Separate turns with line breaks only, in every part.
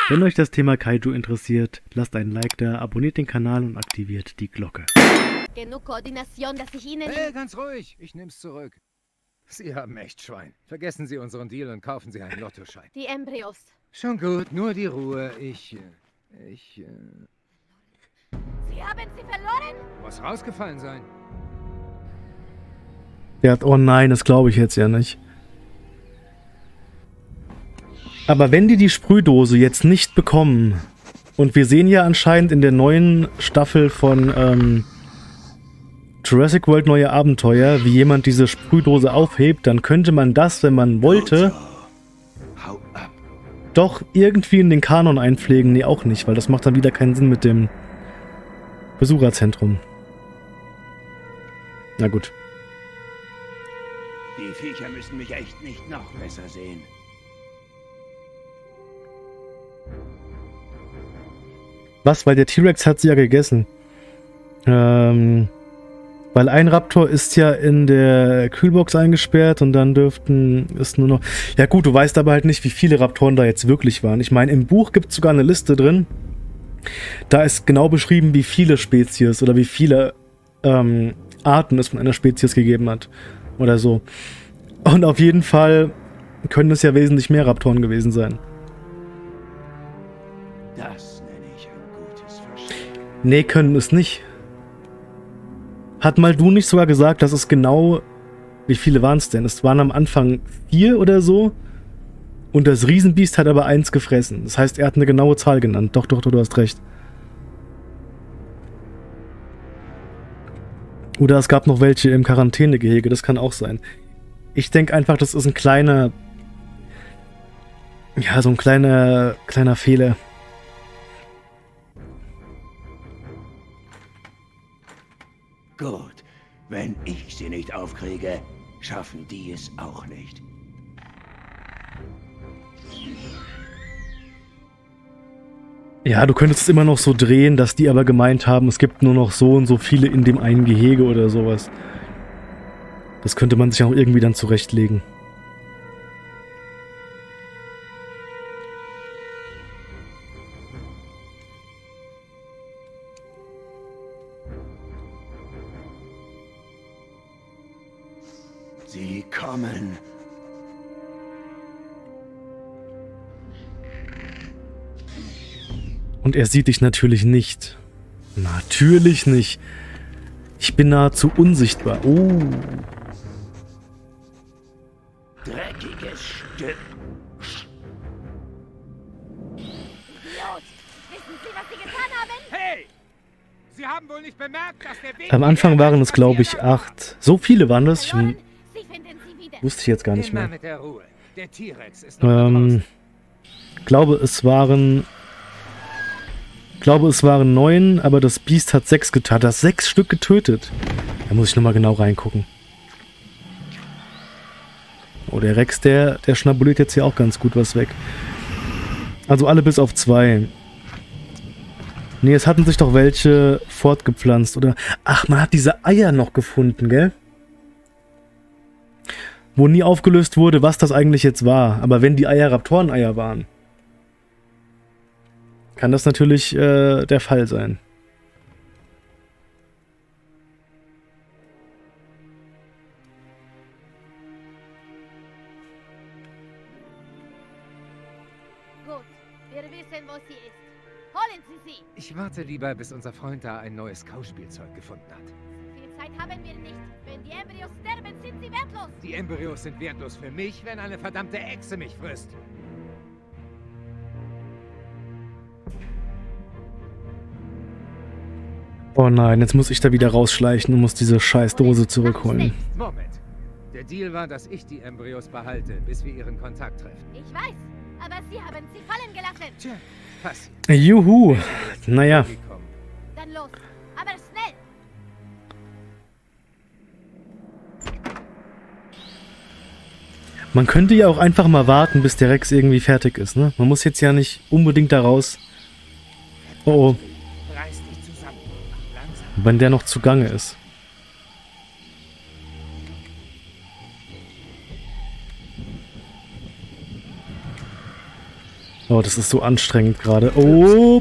Wenn euch das Thema Kaiju interessiert, lasst einen Like da, abonniert den Kanal und aktiviert die Glocke.
Genug Koordination, dass ich Ihnen...
Hey, ganz ruhig. Ich nehm's zurück. Sie haben echt Schwein. Vergessen Sie unseren Deal und kaufen Sie einen Lottoschein.
Die Embryos.
Schon gut, nur die Ruhe. Sie
haben sie verloren?
Muss rausgefallen sein.
Der hat, oh nein, das glaube ich jetzt ja nicht. Aber wenn die Sprühdose jetzt nicht bekommen, und wir sehen ja anscheinend in der neuen Staffel von Jurassic World Neue Abenteuer, wie jemand diese Sprühdose aufhebt, dann könnte man das, wenn man wollte, doch irgendwie in den Kanon einpflegen. Nee, auch nicht, weil das macht dann wieder keinen Sinn mit dem Besucherzentrum. Na gut.
Die Viecher müssen mich echt nicht noch besser sehen.
Was? Weil der T-Rex hat sie ja gegessen. Weil ein Raptor ist ja in der Kühlbox eingesperrt und dann dürften es nur noch... Ja gut, du weißt aber halt nicht, wie viele Raptoren da jetzt wirklich waren. Ich meine, im Buch gibt es sogar eine Liste drin. Da ist genau beschrieben, wie viele Spezies oder wie viele Arten es von einer Spezies gegeben hat. Oder so. Und auf jeden Fall können es ja wesentlich mehr Raptoren gewesen sein.
Das nenne ich ein gutes Verstecken.
Nee, können es nicht. Hat mal du nicht sogar gesagt, dass es genau... Wie viele waren es denn? Es waren am Anfang 4 oder so. Und das Riesenbiest hat aber 1 gefressen. Das heißt, er hat eine genaue Zahl genannt. Doch, du hast recht. Oder es gab noch welche im Quarantänegehege. Das kann auch sein. Ich denke einfach, das ist ein kleiner... Ja, so ein kleiner Fehler.
Gut, wenn ich sie nicht aufkriege, schaffen die es auch nicht.
Ja, du könntest es immer noch so drehen, dass die aber gemeint haben, es gibt nur noch so und so viele in dem einen Gehege oder sowas. Das könnte man sich auch irgendwie dann zurechtlegen.
Sie kommen.
Und er sieht dich natürlich nicht. Natürlich nicht. Ich bin nahezu unsichtbar. Oh.
Dreckiges Stück.
Idiot! Wissen Sie, was Sie getan haben?
Hey! Sie haben wohl nicht bemerkt, dass der Weg...
Am Anfang waren es, glaube ich, 8. So viele waren das. Ich
Verloren? Sie finden sie wieder.
wusste ich jetzt gar nicht
Immer
mehr.
mit der Ruhe. Der T-Rex ist noch da draußen.
Glaube, es waren 9, aber das Biest hat 6 getötet. Hat das 6 Stück getötet? Da muss ich nochmal genau reingucken. Oh, der Rex, der schnabuliert jetzt hier auch ganz gut was weg. Also alle bis auf 2. Nee, es hatten sich doch welche fortgepflanzt, oder? Ach, man hat diese Eier noch gefunden, gell? Wo nie aufgelöst wurde, was das eigentlich jetzt war. Aber wenn die Eier Raptoreneier waren, kann das natürlich der Fall sein.
Gut, wir wissen, wo sie ist. Holen Sie sie!
Ich warte lieber, bis unser Freund da ein neues Kauspielzeug gefunden hat.
Viel Zeit haben wir nicht. Wenn die Embryos sterben, sind sie wertlos.
Die Embryos sind wertlos für mich, wenn eine verdammte Echse mich frisst.
Oh nein, jetzt muss ich da wieder rausschleichen und muss diese scheiß Dose zurückholen.
Moment. Der Deal war, dass ich die Embryos behalte, bis wir ihren Kontakt treffen.
Ich weiß, aber Sie haben sie fallen gelassen.
Tja, passiert.
Juhu. Naja.
Gekommen.
Dann los, aber schnell.
Man könnte ja auch einfach mal warten, bis der Rex irgendwie fertig ist, ne? Man muss jetzt ja nicht unbedingt da raus. Oh oh.
Reiß dich zusammen. Langsam.
Wenn der noch zugange ist. Oh, das ist so anstrengend gerade. Oh!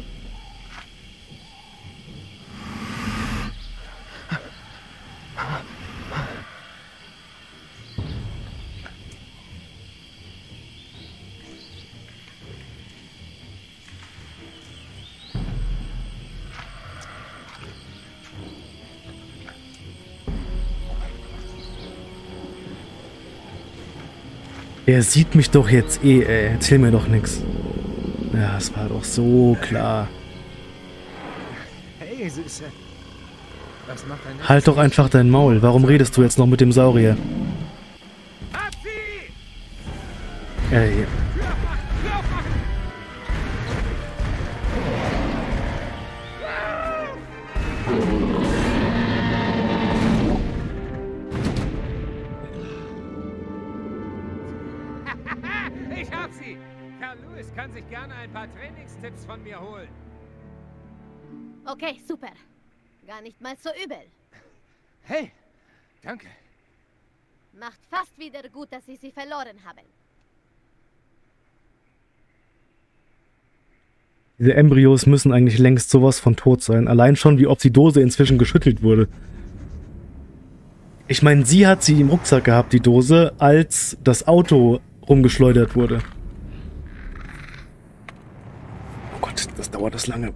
Er sieht mich doch jetzt eh, ey. Erzähl mir doch nichts. Ja, es war doch so klar.
Hey, Süße. Was macht dein
Halt doch einfach dein Maul. Warum redest du jetzt noch mit dem Saurier?
Hab sie!
Ey.
Ich hab sie! Carl Lewis kann sich gerne ein paar Trainingstipps von mir holen.
Okay, super. Gar nicht mal so übel.
Hey, danke.
Macht fast wieder gut, dass Sie sie verloren haben.
Diese Embryos müssen eigentlich längst sowas von tot sein. Allein schon, wie oft die Dose inzwischen geschüttelt wurde. Ich meine, sie hat sie im Rucksack gehabt, die Dose, als das Auto rumgeschleudert wurde. Oh Gott, das dauert das lange.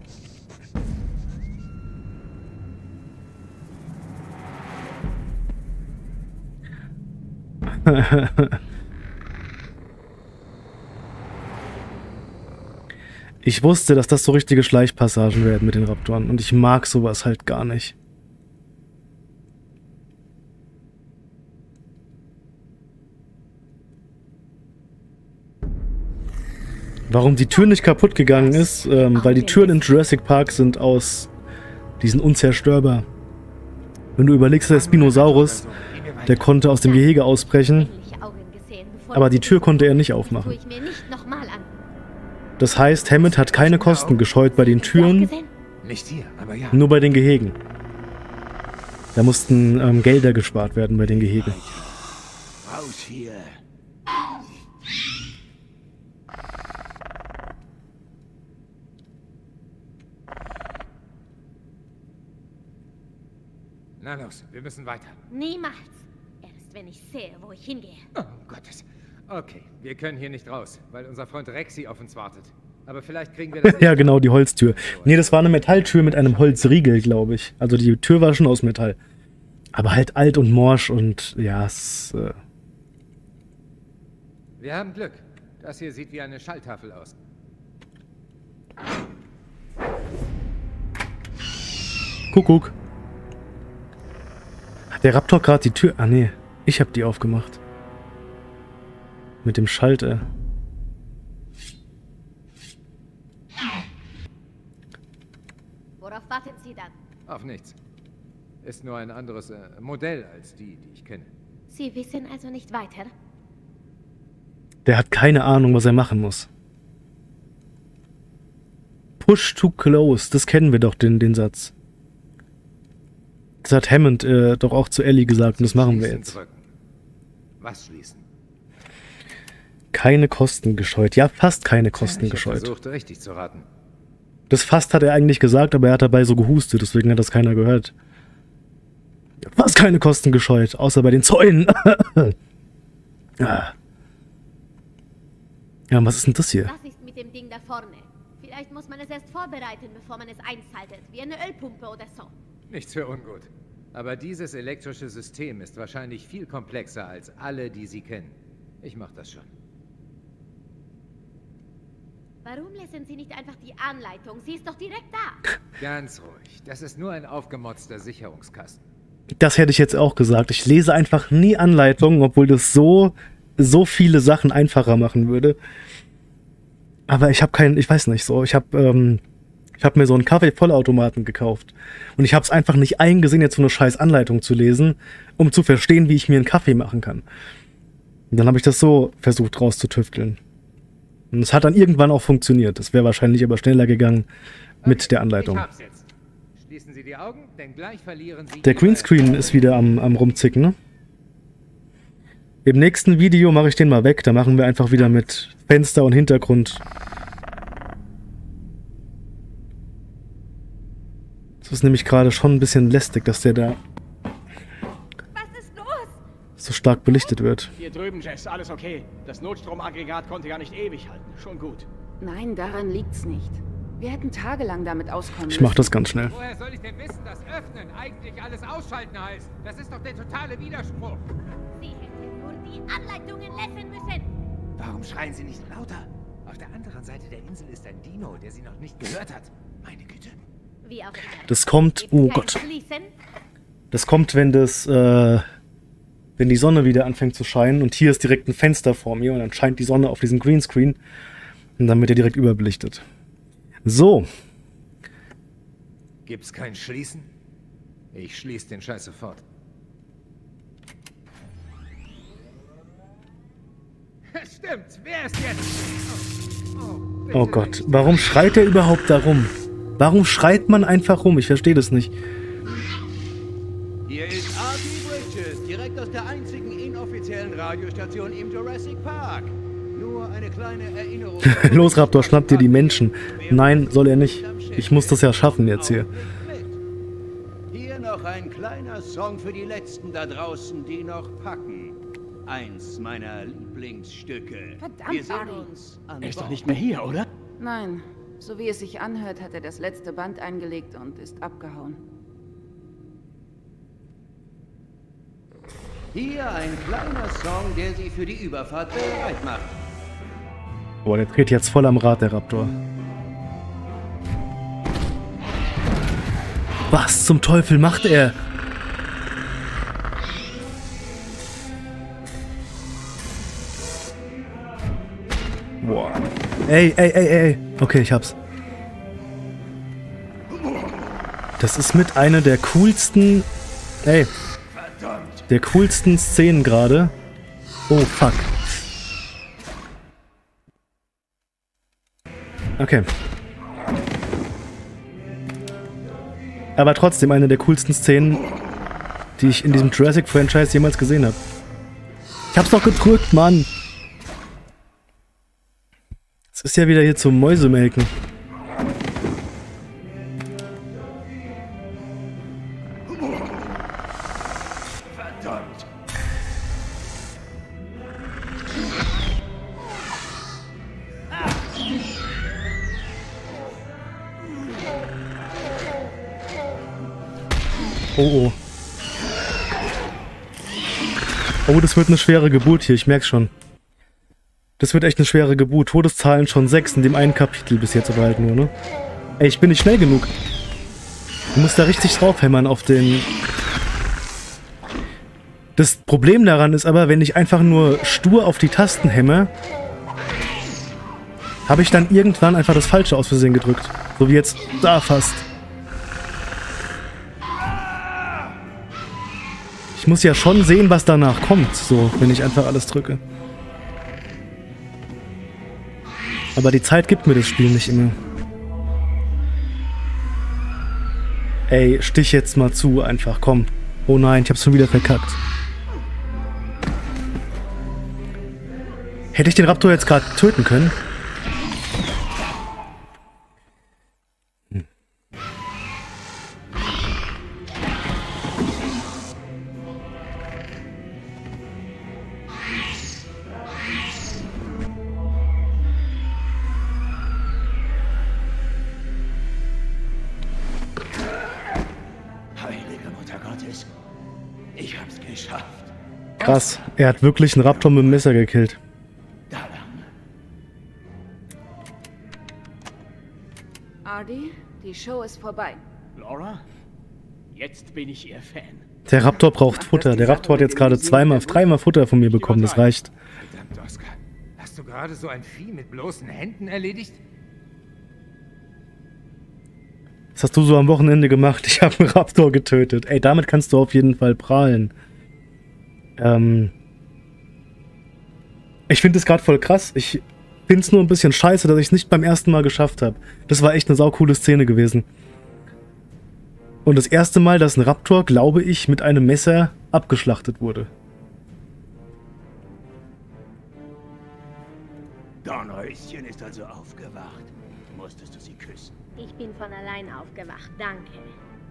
Ich wusste, dass das so richtige Schleichpassagen werden mit den Raptoren und ich mag sowas halt gar nicht. Warum die Tür nicht kaputt gegangen ist, weil die Türen in Jurassic Park sind die sind unzerstörbar. Wenn du überlegst, der Spinosaurus, der konnte aus dem Gehege ausbrechen, aber die Tür konnte er nicht aufmachen. Das heißt, Hammond hat keine Kosten gescheut bei den Türen,
Nicht hier, aber ja.
nur bei den Gehegen. Da mussten Gelder gespart werden bei den Gehegen.
Raus hier.
Na los, wir müssen weiter.
Niemals. Erst wenn ich sehe, wo ich hingehe.
Oh, Gottes. Okay, wir können hier nicht raus, weil unser Freund Rexy auf uns wartet. Aber vielleicht kriegen wir das...
Ja, genau, die Holztür. Nee, das war eine Metalltür mit einem Holzriegel, glaube ich. Also die Tür war schon aus Metall. Aber halt alt und morsch und ja, es...
Wir haben Glück. Das hier sieht wie eine Schalltafel aus.
Kuckuck. Hat der Raptor gerade die Tür... Ah, nee. Ich habe die aufgemacht. Mit dem Schalter.
Worauf warten Sie dann?
Auf nichts. Ist nur ein anderes Modell als die ich kenne.
Sie wissen also nicht weiter?
Der hat keine Ahnung, was er machen muss. Push to close. Das kennen wir doch, den Satz. Das hat Hammond doch auch zu Ellie gesagt und das machen wir jetzt.
Drücken. Was schließen?
Keine Kosten gescheut. Ja, fast keine Kosten
Ich
gescheut.
versucht, richtig zu raten.
Das fast hat er eigentlich gesagt, aber er hat dabei so gehustet, deswegen hat das keiner gehört. Fast keine Kosten gescheut, außer bei den Zäunen. Ah. Ja, was ist denn das hier?
Was ist mit dem Ding da vorne? Vielleicht muss man es erst vorbereiten, bevor man es einschaltet. Wie eine Ölpumpe oder so.
Nichts für ungut. Aber dieses elektrische System ist wahrscheinlich viel komplexer als alle, die Sie kennen. Ich mach das schon.
Warum lesen Sie nicht einfach die Anleitung? Sie ist doch direkt da.
Ganz ruhig. Das ist nur ein aufgemotzter Sicherungskasten.
Das hätte ich jetzt auch gesagt. Ich lese einfach nie Anleitungen, obwohl das so viele Sachen einfacher machen würde. Aber ich habe ich weiß nicht so, ich habe mir so einen Kaffee-Vollautomaten gekauft. Und ich habe es einfach nicht eingesehen, jetzt so eine scheiß Anleitung zu lesen, um zu verstehen, wie ich mir einen Kaffee machen kann. Und dann habe ich das so versucht rauszutüfteln. Und es hat dann irgendwann auch funktioniert. Es wäre wahrscheinlich aber schneller gegangen mit der Anleitung.
Ich hab's jetzt. Schließen Sie die Augen, denn gleich verlieren Sie...
Der Greenscreen ist wieder am rumzicken, ne? Im nächsten Video mache ich den mal weg. Da machen wir einfach wieder mit Fenster und Hintergrund Das ist nämlich gerade schon ein bisschen lästig, dass der da
Was ist los?
so stark belichtet wird.
Hier drüben, Jess, alles okay. Das Notstromaggregat konnte gar nicht ewig halten. Schon gut.
Nein, daran liegt's nicht. Wir hätten tagelang damit auskommen
Ich mach das ganz schnell.
Woher soll ich denn wissen, dass Öffnen eigentlich alles ausschalten heißt? Das ist doch der totale Widerspruch.
Sie hätten nur die Anleitungen lesen müssen.
Warum schreien Sie nicht lauter? Auf der anderen Seite der Insel ist ein Dino, der Sie noch nicht gehört hat. Meine Güte.
Wie auch immer.
Das kommt,
Gibt's
oh
kein
Gott,
Schließen?
das kommt, wenn wenn die Sonne wieder anfängt zu scheinen und hier ist direkt ein Fenster vor mir und dann scheint die Sonne auf diesen Greenscreen und dann wird er direkt überbelichtet. So,
Gibt's kein Schließen? Ich schließe den Scheiß sofort. Stimmt, wer ist jetzt? Bitte
oh Gott,
nicht.
warum schreit er überhaupt da rum? Warum schreit man einfach rum? Ich verstehe das nicht.
Hier ist R.T. Bridges, direkt aus der einzigen inoffiziellen Radiostation im Jurassic Park. Nur eine kleine Erinnerung.
Los, Raptor, schnapp dir die Menschen. Nein, soll er nicht. Ich muss das ja schaffen jetzt hier.
Hier noch ein kleiner Song für die Letzten da draußen, die noch packen. Eins meiner Lieblingsstücke.
Verdammt,
Wir sind
Arnie.
uns an
Er ist doch
Bord.
nicht mehr hier, oder?
Nein, so wie es sich anhört, hat er das letzte Band eingelegt und ist abgehauen.
Hier ein kleiner Song, der Sie für die Überfahrt bereit macht.
Boah, der dreht jetzt voll am Rad, der Raptor. Was zum Teufel macht er? Boah. Ey. Okay, ich hab's. Das ist mit einer der coolsten... Ey. Der coolsten Szenen gerade. Oh, fuck. Okay. Aber trotzdem eine der coolsten Szenen, die ich in diesem Jurassic-Franchise jemals gesehen habe. Ich hab's doch gedrückt, Mann! Es ist ja wieder hier zum Mäusemelken.
Verdammt!
Oh. Oh, das wird eine schwere Geburt hier, ich merk's schon. Das wird echt eine schwere Geburt. Todeszahlen schon 6 in dem einen Kapitel bis jetzt aber halt nur, ne? Ey, ich bin nicht schnell genug. Du musst da richtig draufhämmern auf den... Das Problem daran ist aber, wenn ich einfach nur stur auf die Tasten hämme, habe ich dann irgendwann einfach das Falsche aus Versehen gedrückt. So wie jetzt da fast. Ich muss ja schon sehen, was danach kommt, so, wenn ich einfach alles drücke. Aber die Zeit gibt mir das Spiel nicht immer. Ey, stich jetzt mal zu, einfach, komm. Oh nein, ich hab's schon wieder verkackt. Hätte ich den Raptor jetzt gerade töten können?
Heilige Mutter Gottes, ich hab's geschafft.
Krass, er hat wirklich einen Raptor mit dem Messer gekillt.
Da lang.
Artie, die Show ist vorbei.
Laura? Jetzt bin ich Ihr Fan.
Der Raptor braucht Futter. Der Raptor hat jetzt gerade dreimal Futter von mir bekommen. Das reicht.
Verdammt, Oscar. Hast du gerade so ein Vieh mit bloßen Händen erledigt?
Was hast du so am Wochenende gemacht? Ich habe einen Raptor getötet. Ey, damit kannst du auf jeden Fall prahlen. Ich finde es gerade voll krass. Ich finde es nur ein bisschen scheiße, dass ich es nicht beim ersten Mal geschafft habe. Das war echt eine saukoole Szene gewesen. Und das erste Mal, dass ein Raptor, glaube ich, mit einem Messer abgeschlachtet wurde.
Dornröschen ist also aufgewacht. Musstest du sie küssen?
Ich bin von allein aufgewacht, danke.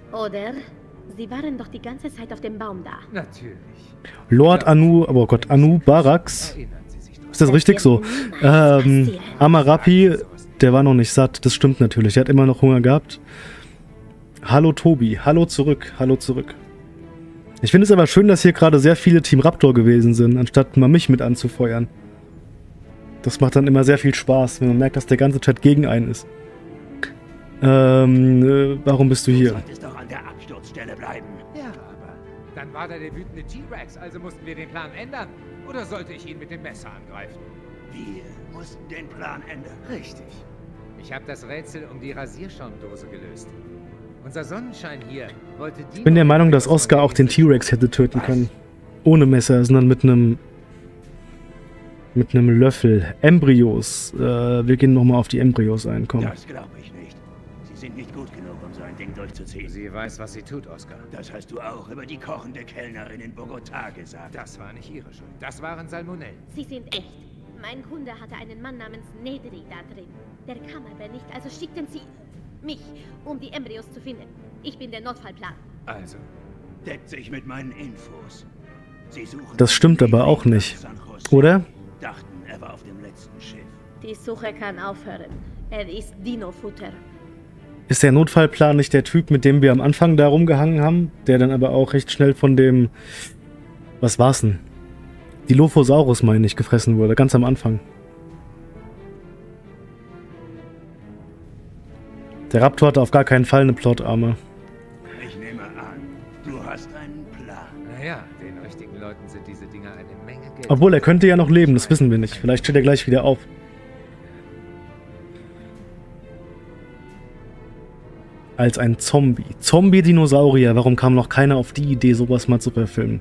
Oder sie waren doch die ganze Zeit auf dem Baum da.
Natürlich.
Lord Anu, oh Gott, Anu Barax.
Erinnern Sie sich doch.
Ist das richtig so? Amarapi, der war noch nicht satt. Das stimmt natürlich. Er hat immer noch Hunger gehabt. Hallo Tobi. Hallo zurück. Hallo zurück. Ich finde es aber schön, dass hier gerade sehr viele Team Raptor gewesen sind, anstatt mal mich mit anzufeuern. Das macht dann immer sehr viel Spaß, wenn man merkt, dass der ganze Chat gegen einen ist. Warum bist du hier?
Du solltest doch an der Absturzstelle bleiben.
Ja, aber dann war da der wütende T-Rex, also mussten wir den Plan ändern. Oder sollte ich ihn mit dem Messer angreifen?
Wir mussten den Plan ändern.
Richtig. Ich habe das Rätsel um die Rasierschaumdose gelöst. Unser Sonnenschein hier wollte die...
Ich bin der Meinung, dass Oscar auch den T-Rex hätte töten können. Ohne Messer, sondern mit einem Löffel. Embryos. Wir gehen nochmal auf die Embryos ein, komm.
Das glaube ich nicht. Sie sind nicht gut genug, um so ein Ding durchzuziehen.
Sie weiß, was sie tut, Oscar.
Das hast du auch über die kochende Kellnerin in Bogotá gesagt.
Das war nicht ihre Schuld. Das waren Salmonellen.
Sie sind echt. Mein Kunde hatte einen Mann namens Nedri da drin. Der kam aber nicht, also schickten sie mich, um die Embryos zu finden. Ich bin der Notfallplan.
Also,
Deckt sich mit meinen Infos. Sie suchen
Das stimmt aber auch nicht. Oder?
Dachten, er war auf dem letzten Schiff.
Die Suche kann aufhören. Er ist Dino-Futter.
Ist der Notfallplan nicht der Typ, mit dem wir am Anfang da rumgehangen haben? Der dann aber auch recht schnell von dem... Was war's denn? Dilophosaurus, meine ich, gefressen wurde. Ganz am Anfang. Der Raptor hatte auf gar keinen Fall eine Plotarme.
Ich nehme an, du hast einen Plan.
naja, den richtigen Leuten sind diese Dinger eine Menge Geld.
Obwohl, er könnte ja noch leben, das wissen wir nicht. Vielleicht steht er gleich wieder auf. Als ein Zombie. Zombie-Dinosaurier. Warum kam noch keiner auf die Idee, sowas mal zu verfilmen?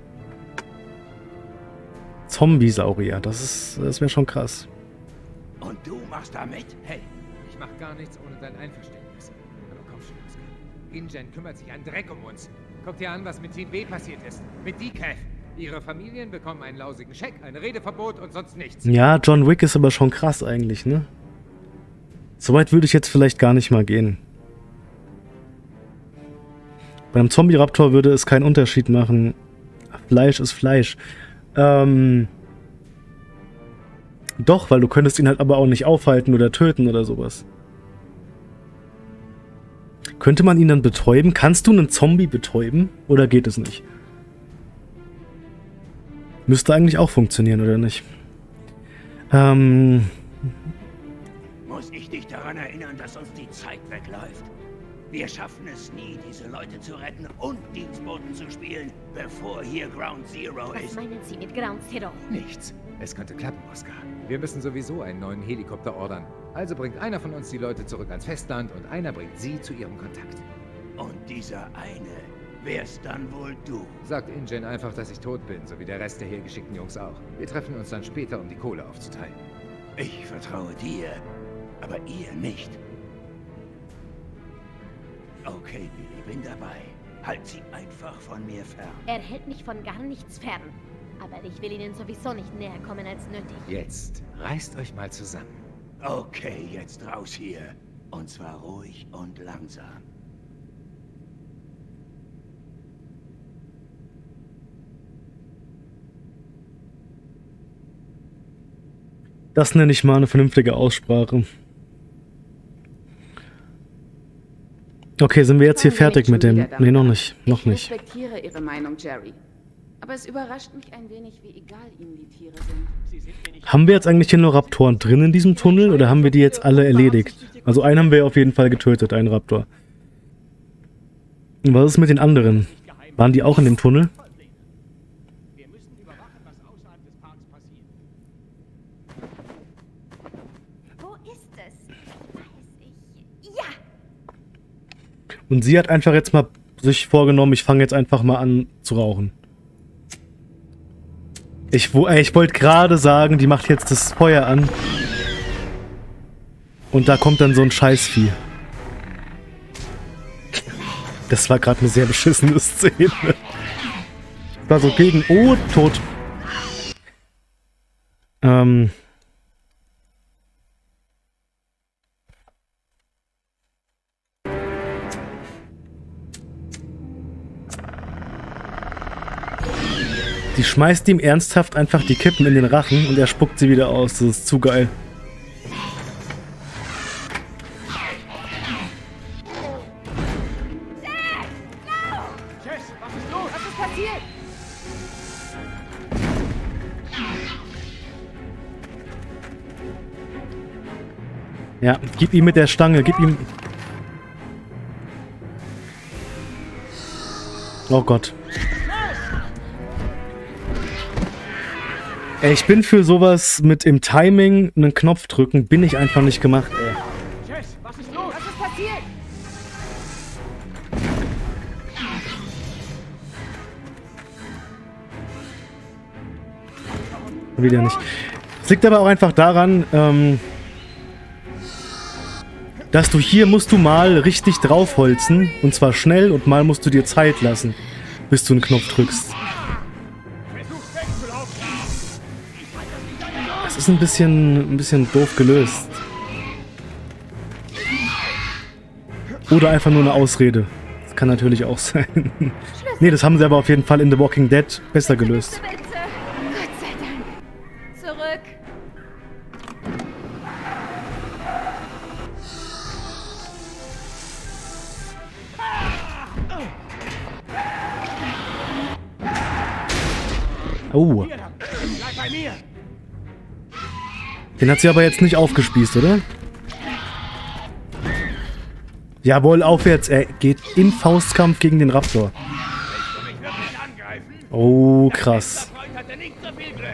Zombiesaurier. Das wäre schon krass.
Und du machst da mit?
Hey, ich mach gar nichts ohne dein Einverständnis. Aber komm schon, Oscar. InGen kümmert sich einen Dreck um uns. Guck dir an, was mit Team B passiert ist. Mit Decaf. Ihre Familien bekommen einen lausigen Scheck, ein Redeverbot und sonst nichts.
Ja, John Wick ist aber schon krass eigentlich, ne? Soweit würde ich jetzt vielleicht gar nicht mal gehen. Bei einem Zombie-Raptor würde es keinen Unterschied machen. Fleisch ist Fleisch. Doch, weil du könntest ihn halt aber auch nicht aufhalten oder töten oder sowas. Könnte man ihn dann betäuben? Kannst du einen Zombie betäuben? Oder geht es nicht? Müsste eigentlich auch funktionieren, oder nicht?
Muss ich dich daran erinnern, dass uns die Zeit wegläuft? Wir schaffen es nie, diese Leute zu retten und Dienstboten zu spielen, bevor hier Ground Zero
Was
ist.
meinen Sie mit Ground Zero?
Nichts. Es könnte klappen, Oscar. Wir müssen sowieso einen neuen Helikopter ordern. Also bringt einer von uns die Leute zurück ans Festland und einer bringt sie zu ihrem Kontakt.
Und dieser eine, wär's dann wohl du?
Sagt InGen einfach, dass ich tot bin, so wie der Rest der hergeschickten Jungs auch. Wir treffen uns dann später, um die Kohle aufzuteilen.
Ich vertraue dir, aber ihr nicht. Okay, Billy, bin dabei. Halt sie einfach von mir fern.
Er hält mich von gar nichts fern. Aber ich will Ihnen sowieso nicht näher kommen als nötig.
Jetzt reißt euch mal zusammen.
Okay, jetzt raus hier. Und zwar ruhig und langsam.
Das nenne ich mal eine vernünftige Aussprache. Okay, sind wir jetzt hier fertig mit dem... Nee, noch nicht. Noch nicht.
Ich respektiere Ihre Meinung, Jerry. Aber es überrascht mich ein wenig, wie egal Ihnen die Tiere sind.
Haben wir jetzt eigentlich hier nur Raptoren drin in diesem Tunnel oder haben wir die jetzt alle erledigt? Also einen haben wir auf jeden Fall getötet, einen Raptor. Und was ist mit den anderen? Waren die auch in dem Tunnel?
Wir müssen überwachen, was außerhalb des Parks passiert.
Wo ist es? Weiß ich. Ja!
Und sie hat einfach jetzt mal sich vorgenommen, ich fange jetzt einfach mal an zu rauchen. Ich wollte gerade sagen, die macht jetzt das Feuer an. Und da kommt dann so ein Scheißvieh. Das war gerade eine sehr beschissene Szene. War so gegen... Oh, tot. Die schmeißt ihm ernsthaft einfach die Kippen in den Rachen und er spuckt sie wieder aus. Das ist zu geil.
Jess, was ist los?
Was ist passiert?
Ja, gib ihm mit der Stange, gib ihm... Oh Gott. Ey, ich bin für sowas mit im Timing einen Knopf drücken, bin ich einfach nicht gemacht, ey.
Jess, was ist los?
Was ist passiert?
Wieder nicht. Es liegt aber auch einfach daran, dass du hier musst du mal richtig draufholzen, und zwar schnell, und mal musst du dir Zeit lassen, bis du einen Knopf drückst. Das ist ein bisschen doof gelöst. Oder einfach nur eine Ausrede. Das kann natürlich auch sein. Nee, das haben sie aber auf jeden Fall in The Walking Dead besser gelöst.
Bitte. Gott sei Dank. Zurück.
Oh,
Hier dann. Bleib bei mir.
den hat sie aber jetzt nicht aufgespießt, oder? Jawohl, aufwärts. Er geht in Faustkampf gegen den Raptor.
Willst du mich wirklich angreifen?
Oh, krass.
Unser Freund hatte nicht so viel Glück.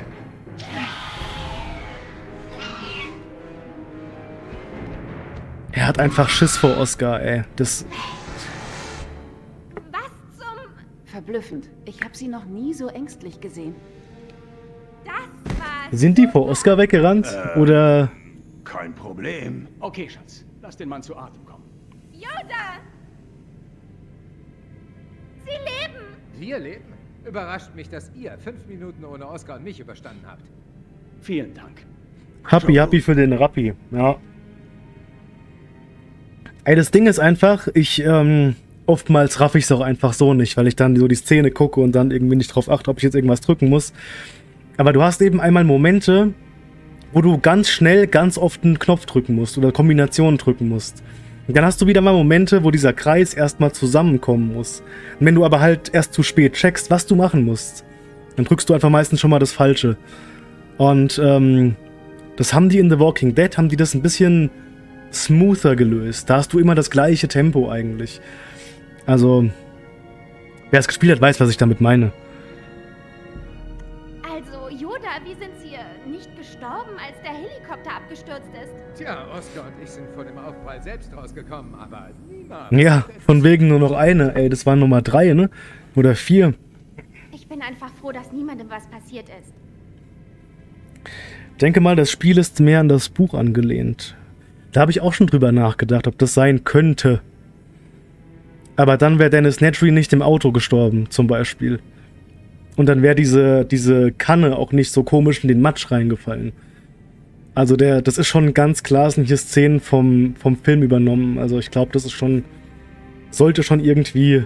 Er hat einfach Schiss vor Oscar, ey. Das...
Was zum...
Verblüffend. Ich habe sie noch nie so ängstlich gesehen.
Das war...
Sind die vor Oscar weggerannt? Oder...
Kein Problem.
Okay, Schatz. Lass den Mann zu Atem kommen.
Yoda! Sie leben!
Wir leben? Überrascht mich, dass ihr 5 Minuten ohne Oscar und mich überstanden habt.
Vielen Dank.
Happy für den Rappi. Ja. Ey, das Ding ist einfach, oftmals raff ich es auch einfach so nicht, weil ich dann so die Szene gucke und dann irgendwie nicht drauf achte, ob ich jetzt irgendwas drücken muss. Aber du hast eben einmal Momente, wo du ganz schnell, ganz oft einen Knopf drücken musst oder Kombinationen drücken musst. Und dann hast du wieder mal Momente, wo dieser Kreis erstmal zusammenkommen muss. Und wenn du aber halt erst zu spät checkst, was du machen musst, dann drückst du einfach meistens schon mal das Falsche. Und das haben die in The Walking Dead, haben die das ein bisschen smoother gelöst. Da hast du immer das gleiche Tempo eigentlich. Also, wer es gespielt hat, weiß, was ich damit meine.
Also, Yoda, wie sind Sie nicht gestorben, als der Helikopter abgestürzt ist?
Tja, Oscar und ich sind vor dem Aufprall selbst rausgekommen, aber niemand.
Ja, von wegen nur noch eine. Ey, das war Nummer 3, ne? Oder 4.
Ich bin einfach froh, dass niemandem was passiert ist.
Ich denke mal, das Spiel ist mehr an das Buch angelehnt. Da habe ich auch schon drüber nachgedacht, ob das sein könnte. Aber dann wäre Dennis Nedry nicht im Auto gestorben, zum Beispiel. Und dann wäre diese Kanne auch nicht so komisch in den Matsch reingefallen. Also das ist schon ganz klar, sind hier Szenen vom Film übernommen. Also ich glaube, das ist schon, sollte schon irgendwie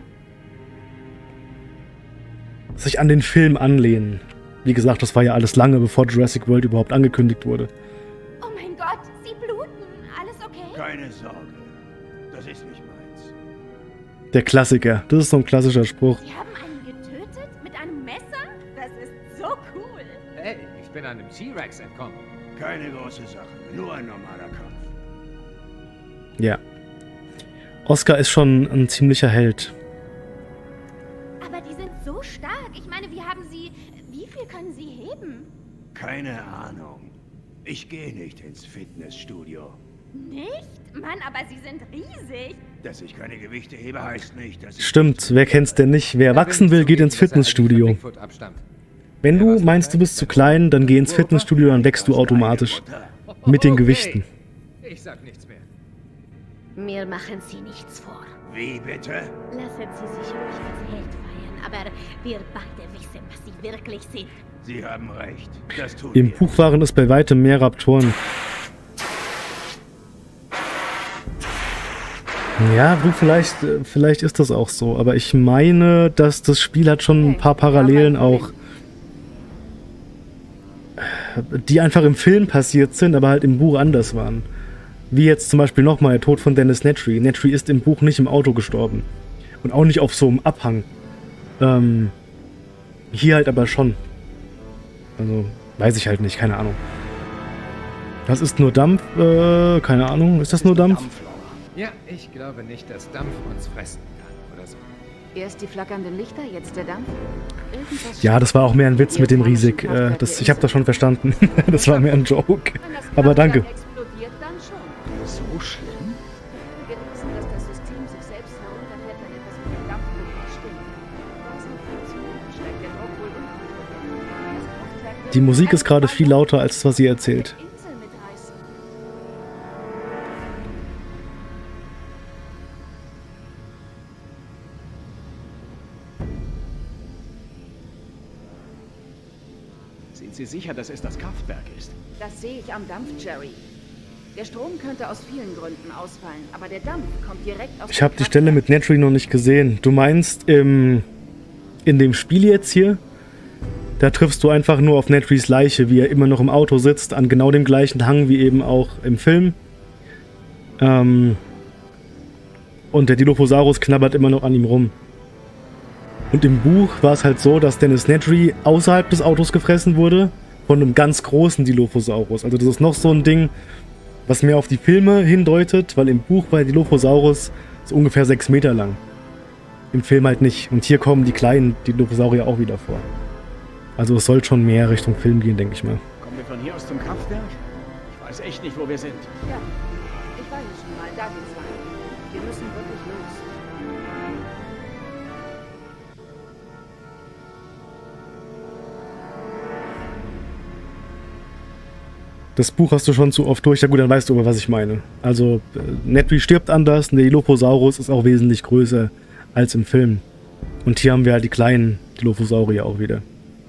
sich an den Film anlehnen. Wie gesagt, das war ja alles lange, bevor Jurassic World überhaupt angekündigt wurde.
Oh mein Gott, Sie bluten. Alles okay?
Keine Sorge. Das ist nicht meins.
Der Klassiker. Das ist so ein klassischer Spruch.
Sie haben einen getötet? Mit einem Messer? Das ist so cool.
Hey, ich bin einem T-Rex entkommen.
Keine große Sache. Nur ein normaler Kampf.
Ja. Oscar ist schon ein ziemlicher Held.
Aber die sind so stark. Ich meine, wie viel können sie heben?
Keine Ahnung. Ich gehe nicht ins Fitnessstudio.
Nicht? Mann, aber sie sind riesig.
Dass ich keine Gewichte hebe, heißt nicht, dass ich...
Stimmt, wer kennt's denn nicht? Wer wachsen will, geht ins Fitnessstudio. Wenn du meinst, du bist zu klein, dann geh ins Fitnessstudio, dann wächst du automatisch. Mit den Gewichten.
Ich sag nichts mehr.
Mir machen Sie nichts vor.
Wie bitte?
Lassen Sie sich ruhig als Held feiern, aber wir beide wissen, was Sie wirklich sind.
Sie haben recht. Das tun
Im
wir.
Buch waren es bei weitem mehr Raptoren. Ja, du, vielleicht ist das auch so. Aber ich meine, dass das Spiel hat schon ein paar Parallelen auch die einfach im Film passiert sind, aber halt im Buch anders waren. Wie jetzt zum Beispiel nochmal der Tod von Dennis Nedry. Nedry ist im Buch nicht im Auto gestorben. Und auch nicht auf so einem Abhang. Hier halt aber schon. Also, weiß ich halt nicht, keine Ahnung. Das ist nur Dampf, keine Ahnung. Ist das nur Dampf?
Ja, ich glaube nicht, dass Dampf uns fressen kann oder so.
Erst die flackernden Lichter, jetzt der Dampf. Irgendwas
Ja, das war auch mehr ein Witz mit dem Riesig. Ich habe das schon verstanden. Das war mehr ein Joke. Aber danke.
Explodiert dann schon.
So schlimm?
Wir wissen, dass das System sich selbst herunterfährt, wenn etwas mit dem Dampfdruck nicht stimmt. Da es nicht funktioniert, steigt der Druck wohl unten. Das Kraftwerk
Die Musik ist gerade viel lauter als das, was sie erzählt.
Insel mitreißen.
Sind Sie sicher, dass es das Kraftwerk ist?
Das sehe ich am Dampf, Jerry. Der Strom könnte aus vielen Gründen ausfallen, aber der Dampf kommt direkt aus
Ich habe die Stelle mit Nedry noch nicht gesehen. Du meinst in dem Spiel jetzt hier? Da triffst du einfach nur auf Nedrys Leiche, wie er immer noch im Auto sitzt, an genau dem gleichen Hang wie eben auch im Film. Und der Dilophosaurus knabbert immer noch an ihm rum. Und im Buch war es halt so, dass Dennis Nedry außerhalb des Autos gefressen wurde von einem ganz großen Dilophosaurus. Also das ist noch so ein Ding, was mehr auf die Filme hindeutet, weil im Buch war der Dilophosaurus so ungefähr 6 Meter lang. Im Film halt nicht. Und hier kommen die kleinen Dilophosaurier auch wieder vor. Also es soll schon mehr Richtung Film gehen, denke ich mal.
Kommen wir von hier aus zum Kraftwerk? Ich weiß echt nicht, wo wir sind.
Ja, ich war hier schon mal, da geht's lang. Wir müssen wirklich los.
Das Buch hast du schon zu oft durch. Ja gut, dann weißt du aber, was ich meine. Also Nedry stirbt anders und der Dilophosaurus ist auch wesentlich größer als im Film. Und hier haben wir halt die kleinen Dilophosaurier auch wieder.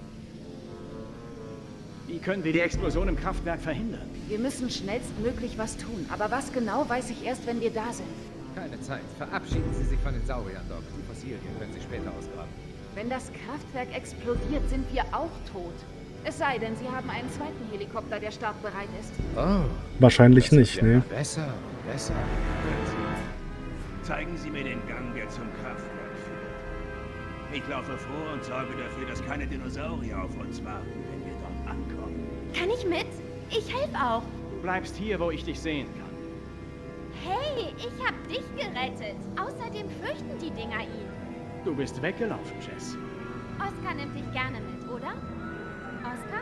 Wie können wir die Explosion im Kraftwerk verhindern?
Wir müssen schnellstmöglich was tun. Aber was genau, weiß ich erst, wenn wir da sind.
Keine Zeit. Verabschieden Sie sich von den Sauriern, Doc. Die Fossilien können Sie später ausgraben.
Wenn das Kraftwerk explodiert, sind wir auch tot. Es sei denn, Sie haben einen zweiten Helikopter, der startbereit ist.
Oh.
Wahrscheinlich nicht, ne?
Besser, besser.
Zeigen Sie mir den Gang, der zum Kraftwerk führt. Ich laufe vor und sorge dafür, dass keine Dinosaurier auf uns warten, wenn wir dort ankommen.
Kann ich mit? Ich helfe auch.
Du bleibst hier, wo ich dich sehen kann.
Hey, ich hab dich gerettet. Außerdem fürchten die Dinger ihn.
Du bist weggelaufen, Jess.
Oskar nimmt dich gerne mit, oder? Oskar?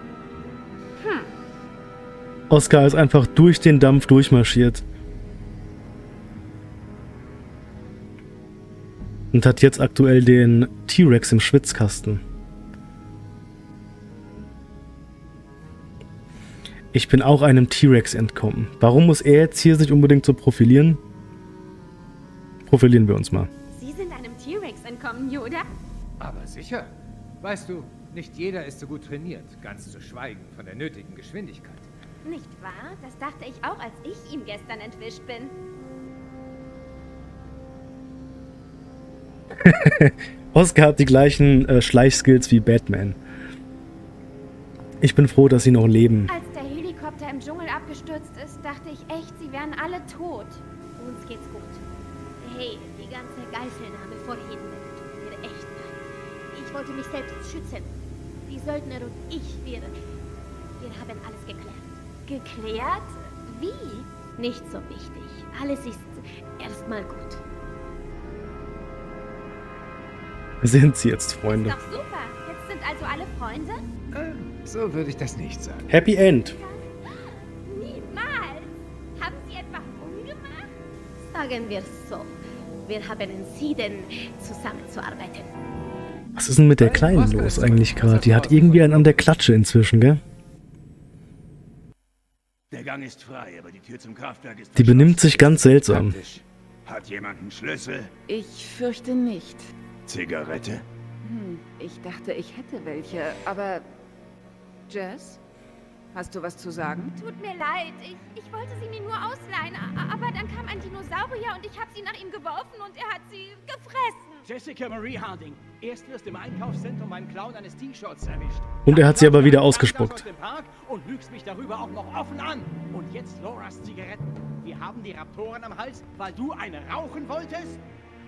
Oskar ist einfach durch den Dampf durchmarschiert. Und hat jetzt aktuell den T-Rex im Schwitzkasten. Ich bin auch einem T-Rex entkommen. Warum muss er jetzt hier sich unbedingt so profilieren? Profilieren wir uns mal.
Sie sind einem T-Rex entkommen, Yoda?
Aber sicher. Weißt du, nicht jeder ist so gut trainiert, ganz zu schweigen von der nötigen Geschwindigkeit.
Nicht wahr? Das dachte ich auch, als ich ihm gestern entwischt bin.
Oskar hat die gleichen Schleichskills wie Batman. Ich bin froh, dass sie noch leben.
Als der Helikopter im Dschungel abgestürzt ist, dachte ich echt, sie wären alle tot. Uns geht's gut. Hey, die ganze Geiselnahme vor Hedenwelt tut mir echt leid. Ich wollte mich selbst schützen. Die Söldner und ich, wir haben alles geklärt. Geklärt? Wie? Nicht so wichtig. Alles ist erstmal gut.
Sind sie jetzt Freunde?
Ist doch super. Jetzt sind also alle Freunde?
So würde ich das nicht sagen.
Happy End.
Niemals. Haben Sie etwa umgemacht? Sagen wir es so. Wir haben entschieden, zusammenzuarbeiten.
Was ist denn mit der Kleinen los eigentlich gerade? Die hat irgendwie einen an der Klatsche inzwischen, gell?
Der Gang ist frei, aber die Tür zum Kraftwerk ist
Die benimmt sich ganz seltsam.
Hat jemand einen Schlüssel?
Ich fürchte nicht.
Zigarette?
Ich dachte, ich hätte welche, aber... Jess? Hast du was zu sagen?
Tut mir leid, ich wollte sie mir nur ausleihen, aber dann kam ein Dinosaurier und ich habe sie nach ihm geworfen und er hat sie gefressen.
Jessica Marie Harding, erst wirst du im Einkaufszentrum beim Klauen eines T-Shirts erwischt.
Und er hat sie aber wieder
Dann
ausgespuckt.
aus dem Park und lügst mich darüber auch noch offen an. Und jetzt Loras Zigaretten. Wir haben die Raptoren am Hals, weil du eine rauchen wolltest?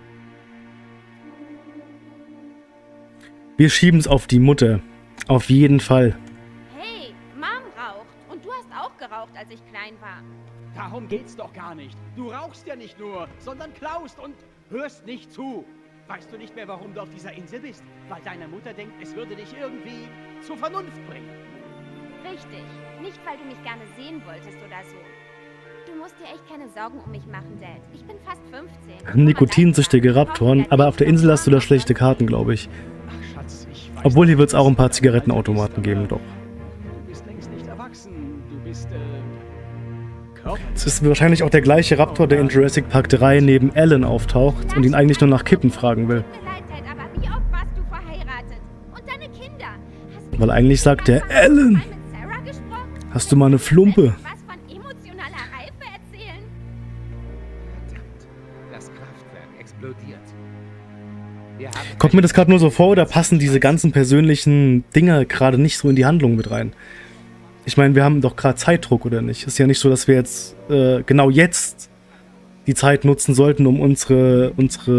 Wir schieben es auf die Mutter. Auf jeden Fall.
Hey, Mom raucht. Und du hast auch geraucht, als ich klein war.
Darum geht's doch gar nicht. Du rauchst ja nicht nur, sondern klaust und hörst nicht zu. Weißt du nicht mehr, warum du auf dieser Insel bist? Weil deine Mutter denkt, es würde dich irgendwie zur Vernunft bringen.
Richtig. Nicht, weil du mich gerne sehen wolltest oder so. Du musst dir echt keine Sorgen um mich machen, Dad. Ich bin fast 15.
Nikotinsüchtige Raptoren, aber auf der Insel hast du da schlechte Karten, glaube ich.
Ach, Schatz, ich weiß...
Obwohl, hier wird es auch ein paar Zigarettenautomaten geben, doch.
Du bist längst nicht erwachsen. Du bist,
Es ist wahrscheinlich auch der gleiche Raptor, der in Jurassic Park 3 neben Alan auftaucht und ihn eigentlich nur nach Kippen fragen will.
Tut mir leid, Dad, aber wie oft warst du verheiratet? Und deine Kinder? Hast du
Weil eigentlich sagt der Alan,
mal mit Sarah gesprochen?
hast du mal eine Flumpe?
Was von emotionaler Reife erzählen?
Verdammt. Das Kraftwerk explodiert. Wir haben
Kommt mir das gerade nur so vor oder passen diese ganzen persönlichen Dinger gerade nicht so in die Handlung mit rein? Ich meine, wir haben doch gerade Zeitdruck, oder nicht? Ist ja nicht so, dass wir jetzt genau jetzt die Zeit nutzen sollten, um unsere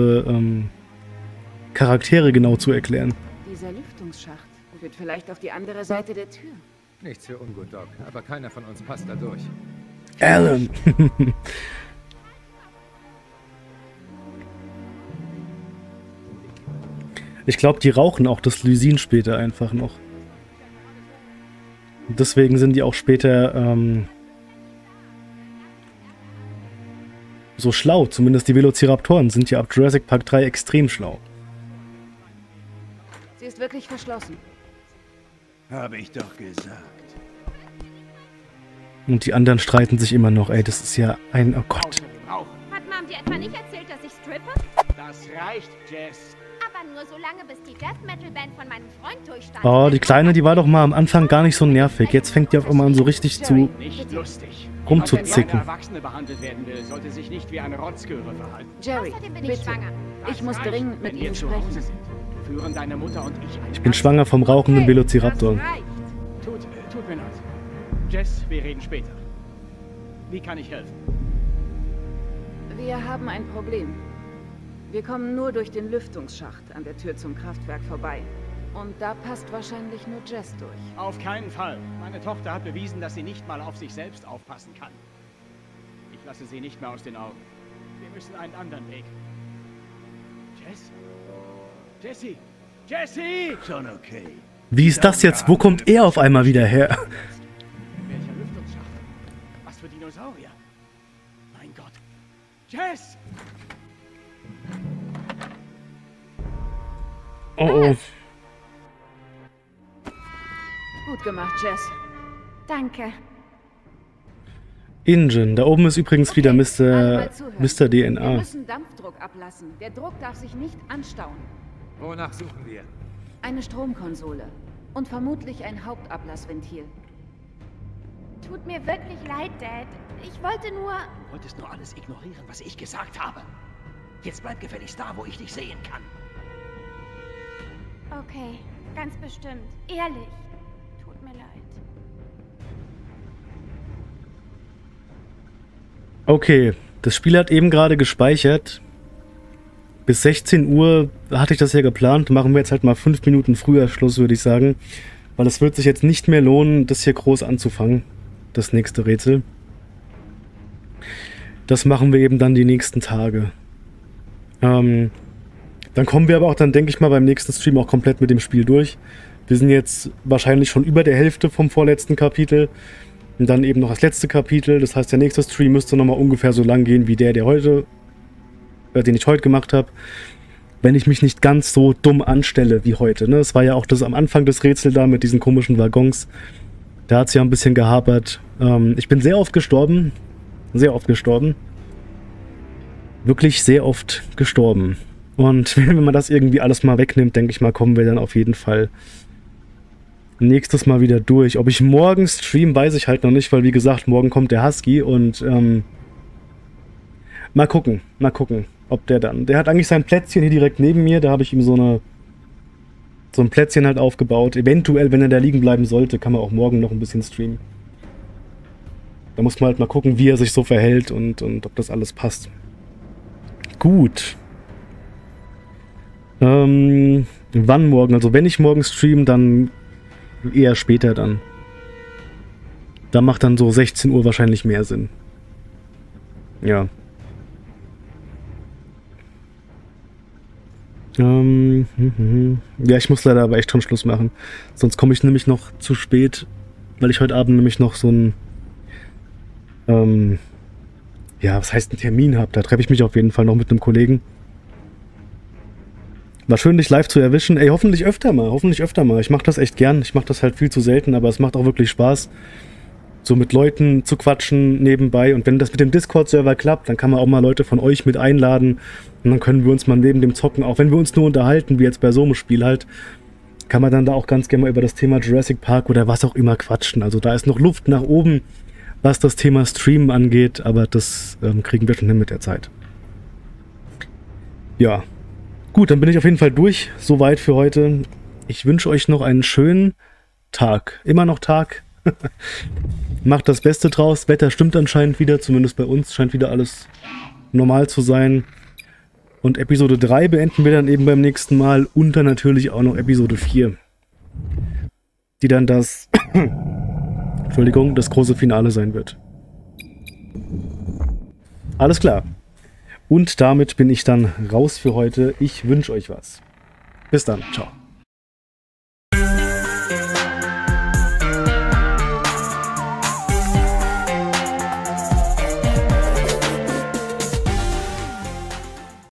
Charaktere genau zu erklären.
Dieser Lüftungsschacht führt vielleicht auf die andere Seite der Tür.
Nichts für ungut, Doc, aber keiner von uns passt da durch.
Alan! Ich glaube, die rauchen auch das Lysin später einfach noch. Und deswegen sind die auch später so schlau. Zumindest die Velociraptoren sind ja ab Jurassic Park 3 extrem schlau.
Sie ist wirklich verschlossen.
Habe ich doch gesagt.
Und die anderen streiten sich immer noch. Ey, das ist ja ein... Oh Gott.
Rauch.
Hat Mom dir etwa nicht erzählt, dass ich strippe?
Das reicht, Jess.
Aber nur so lange, bis die Death Metal Band von meinem Freund durchstand.
Oh, die Kleine, die war doch mal am Anfang gar nicht so nervig. Jetzt fängt die auf einmal an, so richtig zu
Nicht lustig.
rumzuzicken.
Wenn eine Erwachsene behandelt werden will, sollte sich nicht wie eine Rotzgöre verhalten.
Jerry,
Außerdem bin ich
bitte.
schwanger.
Ich muss
Das reicht,
dringend mit
wenn wir
Ihnen
zu Hause
sprechen.
sind. Führen deine Mutter und ich ein
Ich bin schwanger vom rauchenden Velociraptor.
Das reicht.
Tut mir leid. Jess, wir reden später. Wie kann ich helfen?
Wir haben ein Problem. Wir kommen nur durch den Lüftungsschacht an der Tür zum Kraftwerk vorbei. Und da passt wahrscheinlich nur Jess durch.
Auf keinen Fall. Meine Tochter hat bewiesen, dass sie nicht mal auf sich selbst aufpassen kann. Ich lasse sie nicht mehr aus den Augen. Wir müssen einen anderen Weg. Jess? Jessie! Jessie!
Schon okay.
Wie ist das jetzt? Wo kommt er auf einmal wieder her?
Welcher Lüftungsschacht? Was für Dinosaurier? Mein Gott. Jess!
Oh, oh.
Gut gemacht, Jess.
Danke.
Ingen. Da oben ist übrigens wieder
Alle
Mr.
mal zuhören.
Mr.
Wir
DNA.
müssen Dampfdruck ablassen. Der Druck darf sich nicht anstauen.
Wonach suchen wir?
Eine Stromkonsole. Und vermutlich ein Hauptablassventil.
Tut mir wirklich leid, Dad. Ich wollte nur...
Du wolltest nur alles ignorieren, was ich gesagt habe. Jetzt bleib gefälligst da, wo ich dich sehen kann.
Okay, ganz bestimmt. Ehrlich. Tut mir leid.
Okay, das Spiel hat eben gerade gespeichert. Bis 16 Uhr hatte ich das ja geplant. Machen wir jetzt halt mal 5 Minuten früher Schluss, würde ich sagen. Weil es wird sich jetzt nicht mehr lohnen, das hier groß anzufangen. Das nächste Rätsel. Das machen wir eben dann die nächsten Tage. Dann kommen wir aber auch dann, denke ich mal, beim nächsten Stream auch komplett mit dem Spiel durch. Wir sind jetzt wahrscheinlich schon über der Hälfte vom vorletzten Kapitel. Und dann eben noch das letzte Kapitel. Das heißt, der nächste Stream müsste nochmal ungefähr so lang gehen wie der heute, den ich heute gemacht habe. Wenn ich mich nicht ganz so dumm anstelle wie heute. Ne? Es war ja auch das am Anfang des Rätsels da mit diesen komischen Waggons. Da hat es ja ein bisschen gehapert. Ich bin sehr oft gestorben. Sehr oft gestorben. Wirklich sehr oft gestorben. Und wenn man das irgendwie alles mal wegnimmt, denke ich mal, kommen wir dann auf jeden Fall nächstes Mal wieder durch. Ob ich morgen stream, weiß ich halt noch nicht, weil wie gesagt, morgen kommt der Husky und mal gucken, mal gucken. ob der dann... Der hat eigentlich sein Plätzchen hier direkt neben mir. Da habe ich ihm so ein Plätzchen halt aufgebaut. Eventuell, wenn er da liegen bleiben sollte, kann man auch morgen noch ein bisschen streamen. Da muss man halt mal gucken, wie er sich so verhält und ob das alles passt. Gut. Wann morgen? Also wenn ich morgen streame, dann eher später dann. Da macht dann so 16 Uhr wahrscheinlich mehr Sinn. Ja. Ja, ich muss leider aber echt schon Schluss machen. Sonst komme ich nämlich noch zu spät, weil ich heute Abend nämlich noch so ein ja, was heißt ein Termin habe. Da treffe ich mich auf jeden Fall noch mit einem Kollegen. War schön, dich live zu erwischen. Ey, hoffentlich öfter mal. Hoffentlich öfter mal. Ich mache das echt gern. Ich mache das halt viel zu selten, aber es macht auch wirklich Spaß, so mit Leuten zu quatschen nebenbei. Und wenn das mit dem Discord-Server klappt, dann kann man auch mal Leute von euch mit einladen. Und dann können wir uns mal neben dem Zocken, auch wenn wir uns nur unterhalten, wie jetzt bei so einem Spiel halt, kann man dann da auch ganz gerne mal über das Thema Jurassic Park oder was auch immer quatschen. Also da ist noch Luft nach oben, was das Thema Streamen angeht, aber das kriegen wir schon hin mit der Zeit. Ja, gut, dann bin ich auf jeden Fall durch. Soweit für heute. Ich wünsche euch noch einen schönen Tag. Immer noch Tag. Macht das Beste draus. Wetter stimmt anscheinend wieder, zumindest bei uns. Scheint wieder alles normal zu sein. Und Episode 3 beenden wir dann eben beim nächsten Mal. Und dann natürlich auch noch Episode 4. Die dann das... Entschuldigung, das große Finale sein wird. Alles klar. Und damit bin ich dann raus für heute. Ich wünsche euch was. Bis dann. Ciao.